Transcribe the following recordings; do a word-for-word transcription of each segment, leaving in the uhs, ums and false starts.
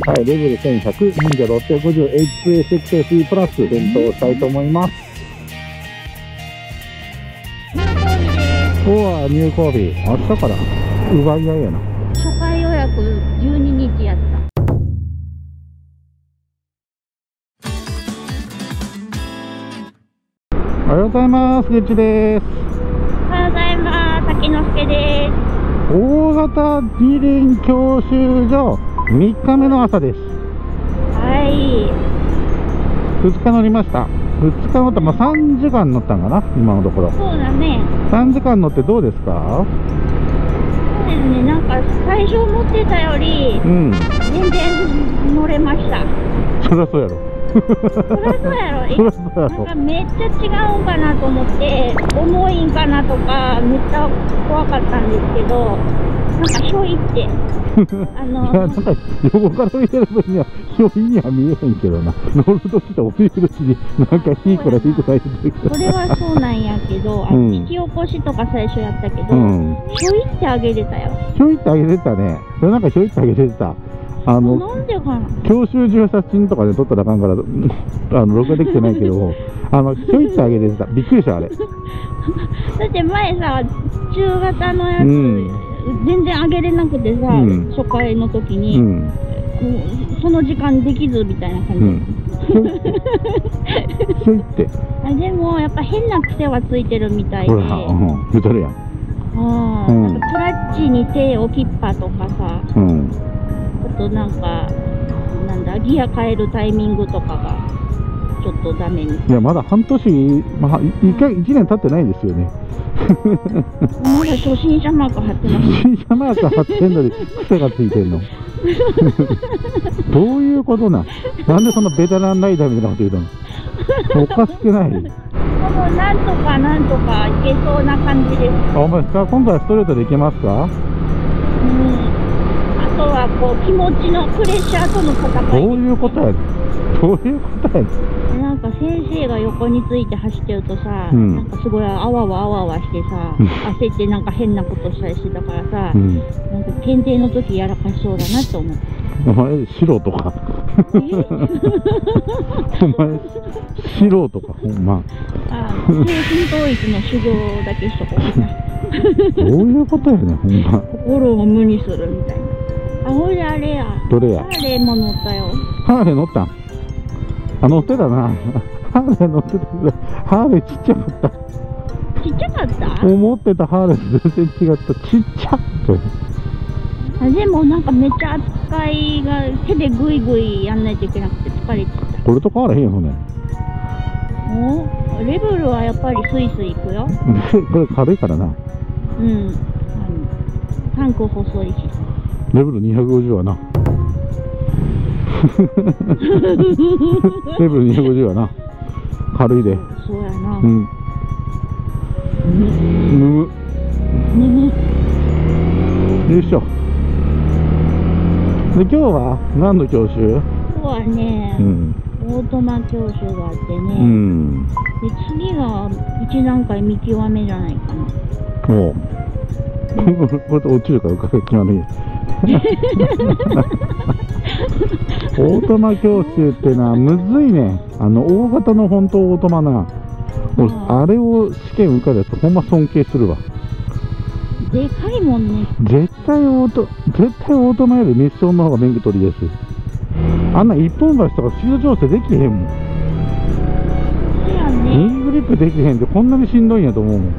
はい、レベルせんひゃく、忍者ろっぴゃくごじゅう エイチピーエスエックスエスイー プラス検討したいと思います。今日は入校日、明日から奪い合いやな。 初回予約じゅうににちやった。 おはようございます。ぐっちです。 おはようございます。滝之助です。 大型二輪教習所みっかめの朝です。 はい。 ふつか乗りました。ふつか乗った、まあ、さんじかん乗ったんかな、今のところ。 そうだね。 さんじかん乗ってどうですか？ そうですね。なんか最初思ってたより、うん、全然乗れました。 そりゃそうやろ。 そりゃそうやろ。なんかめっちゃ違うんかなと思って、重いんかなとかめっちゃ怖かったんですけど、なんかひょいってあのいや、なんか横から見てる分にはひょいには見えへんけどな。乗るときと降りるときになんかいいからいいから言ってるけど、 それはそうなんやけど、あの、うん、引き起こしとか最初やったけど、うん、ひょいってあげれたよ。 ひょいってあげれたね。それなんかひょいってあげれた。あのなんでかな、 教習所写真とかで撮ったらあかんからあの録画できてないけどあのひょいってあげれてた。びっくりしたあれ。だって前さ、中型のやつ、うん、全然あげれなくてさ、うん、初回の時に、うん、その時間できずみたいな感じ、うん、ひょいってあでもやっぱ変な癖はついてるみたいで、ほら、うん、言うとるやん。あ、うん、なんかクラッチに手置きっぱとかさ、うん、あとなんかなんだギア変えるタイミングとかがちょっとダメみたい。いやまだ半年、まあ、いっかいいちねん経ってないですよね。まだ初心者マーク貼ってます。 初心者マーク貼ってんのに癖がついてんの。どういうことなん？なんでそんなベテランライダーみたいなこと言うの？おかしくない？もうなんとかなんとかいけそうな感じです。 あ、お前ですか？今度はストレートでいけますか？うん。 あとはこう気持ちのプレッシャーとの戦い。 どういうことや？どういうことや？ なんか先生が横について走ってるとさ、うん、なんかすごいあわわあわわしてさ、焦ってなんか変なことしたりしてたからさ、うん、なんか検定の時やらかしそうだなって思って。 お前素人か。お前素人かほんま。 ああ、精神統一の修行だけしとこうかな。 どういうことやねんほんま。 心を無にするみたいな。あ、ほいであれや。 どれや？ ハーレーも乗ったよ。 ハーレー乗ったん？あ、乗ってたな。ハーレー乗ってたけど、ハーレーちっちゃかった。 ちっちゃかった？ 思ってたハーレーと全然違った。ちっちゃって。 あ、でもなんかめっちゃ扱いが手でグイグイやんないといけなくて疲れてた。 これと変わらへんよ、それ。 おレベルはやっぱりスイスイいくよ。 これ軽いからな。 うん。あのタンク細いし。 レベルにひゃくごじゅうはな。レベルにひゃくごじゅうはな。軽いで。 そうやな。 うん。ぬむ。 ぬむ。 よいしょ。で今日は何の教習？ 今日はね、うん、オートマ教習があってね、うん、で次がいち段階見極めじゃないかな。おう、これと落ちるから極め。オートマ教習ってのはむずいね。あの大型の本当オートマな、あ, あれを試験受かるやつほんま尊敬するわ。でかいもんね。絶対オート絶対オートマよりミッションの方が免許取りやすい。あんな一本橋とかスピード調整できへんもん。そうやね。ニーグリップできへんってこんなにしんどいんやと思うもん。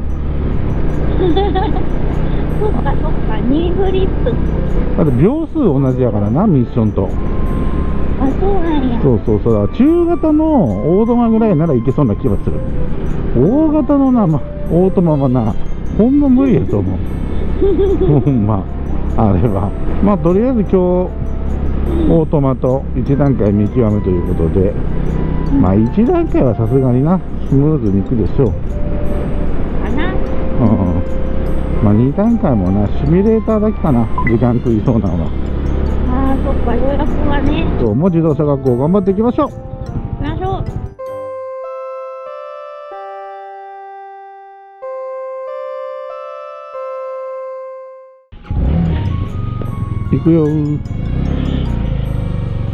そっかそっか、ニーグリップだって秒数同じやからな、ミッションと。あ、そうなんや。そうそうそう。中型のオートマぐらいならいけそうな気がする。大型のな、ま、オートマはなほんま無理やと思う。ほんまあれはまあとりあえず今日オートマといち段階見極めということで、まあいち段階はさすがになスムーズにいくでしょうかな。うん、まあに段階もなシミュレーターだけかな、時間食いそうなのは。ああ、そっか、予約はね。今日も自動車学校頑張っていきましょう。行きましょう。行くよー。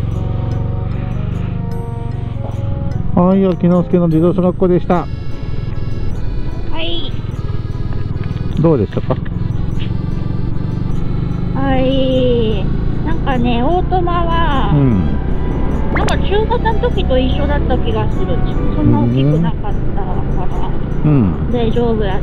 はい、秋之助の自動小学校でした。 はい。 どうでしたか？ はい。なんかね、オートマは、 うん、 なんか中型の時と一緒だった気がする。そんな大きくなかったから、 うん、 大丈夫やって、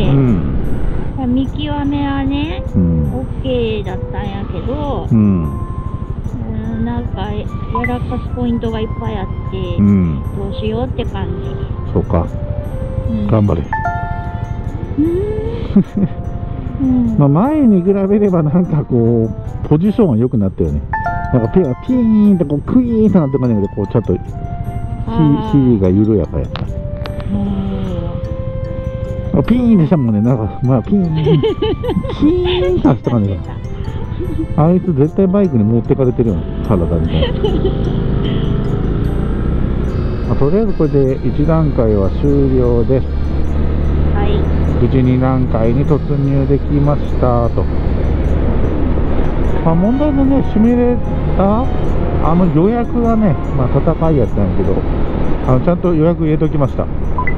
うん、 見極めはね、 うん、 OK だったんやけど、 うん、 うん、なんかやらかすポイントがいっぱいあって、 うん、 どうしようって感じ。 そうか、 うん、 頑張れ。 うん、 まあ前に比べればなんかこうポジションが良くなったよね。なんかピピーンとこうクイーンとなってかね、こうちょっとひひが緩やかやった。うん、ピーンでしたもんね。なんかまあピーンキーンと走った感じが。あいつ絶対バイクに持ってかれてるよね、体みたいな。まあ、とりあえずこれでいち段階は終了です。 はい。 無事に段階に突入できましたと。まあ、問題のね、シミュレーター、あの予約がね、まあ、戦いやったんやけど、あのちゃんと予約入れときました。あ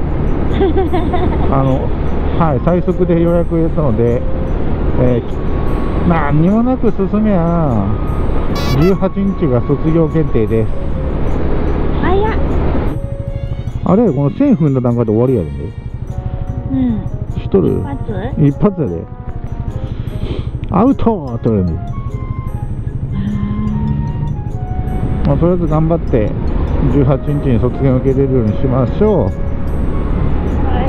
の、はい、最速で予約入れたので、えー、何にもなく進めや、じゅうはちにちが卒業検定です。 早っ。 あれ、このせんふんの段階で終わりやでね。 うん。 知っとる？ 一発？ 一発やで。アウトって言われるの。まあ、とりあえず頑張ってじゅうはちにちに卒業を受けれるようにしましょう。 はい。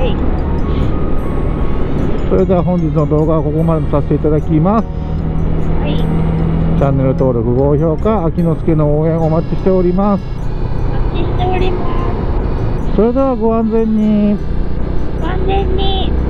それでは本日の動画はここまでとさせていただきます。 はい。 チャンネル登録、高評価、秋之助の応援お待ちしております。 お待ちしております。 それではご安全に。 ご安全に。